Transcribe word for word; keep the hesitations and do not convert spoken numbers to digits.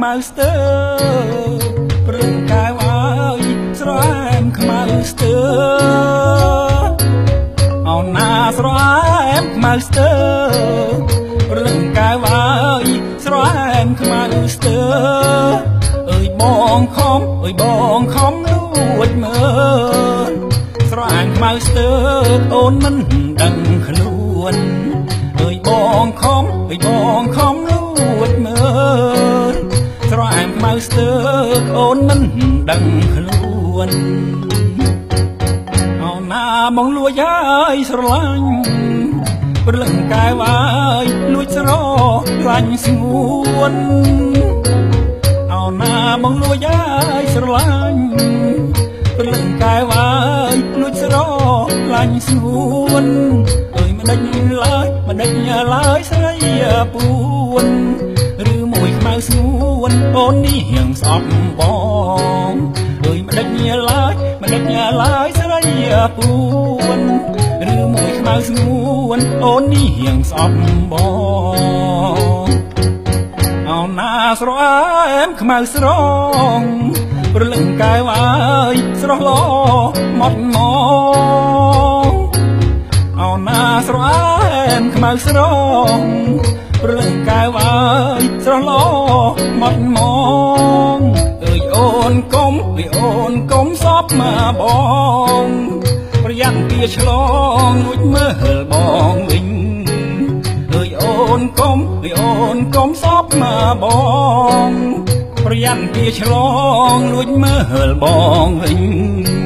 mau stir ព្រឹងកែវអើយស្រែមខ្មៅស្ទើអូនណាស្រែមខ្មៅស្ទើព្រឹងកែវអើយស្រែមខ្មៅស្ទើអើយបងខំអើយបងខំលួចមើលស្រែមខ្មៅស្ទើអូនមិនដឹងខ្លួនអើយបងខំអើយបងខំលួចមើលស្រែមខ្មៅស្ទើអូនមិនដឹងខ្លួនអូនណាមកលួចហើយស្រឡាញ់ព្រលឹងកែវអើយលួចស្រឡាញ់ស្ងួនអូនណាមកលួចហើយស្រឡាញ់ព្រលឹងកែវអើយលួចស្រឡាញ់ស្ងួនអើយមិនដេញឡើយមិនដេញឡើយស្រីពួនឬមួយខ្មៅស្ងួនអូននេះហៀងស្អប់បងអើយមិនដេញឡើយមិនដេញឡើយស្រីពួនឬមួយខ្មៅស្ងួនអូននេះហៀងស្អប់បងអូនណាស្រែមខ្មៅស្រងព្រលឹងកែវអើយស្រស់ឡមកមកអូនណាស្រែមខ្មៅស្រងព្រលឹងកែវអើយស្រស់ឡមកមកអើយអូនកុំអើយអូនកុំសពមកបងប្រយ័ត្នពីឆ្លងលួចមើលបងវិញអើយអូនកុំអើយអូនកុំសពមកបងប្រយ័ត្នពីឆ្លងលួចមើលបងវិញ